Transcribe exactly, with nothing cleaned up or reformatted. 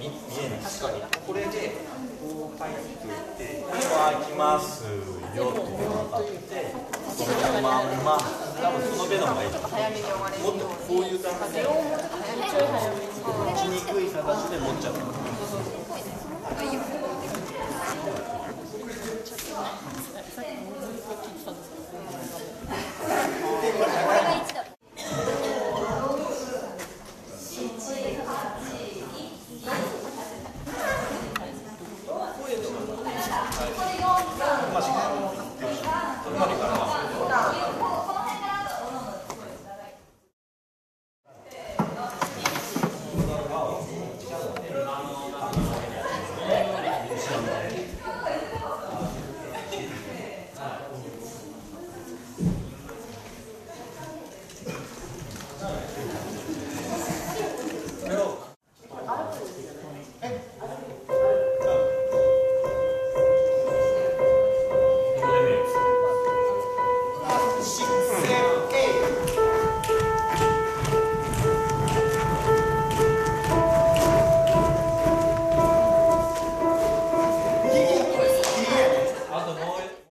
見えない。確かに。これでこう入っていって、これは開きますよっていうのが分かって、そのまんま、多分その手の方がいい。 早めに終われる。 もっとこういう感じで、打ちにくい形で持っちゃう。